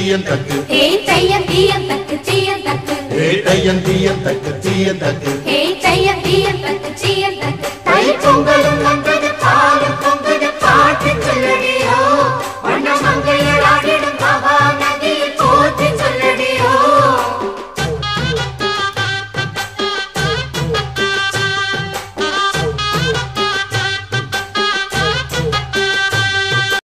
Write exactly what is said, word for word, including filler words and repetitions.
தீயன் தக்கு ஹே தையன் தீயன் தக்கு தீயன் தக்கு ஹே தையன் தீயன் தக்கு தீயன் தக்கு ஹே தையன் தீயன் தக்கு தீயன் தக்கு தை பொங்கலும்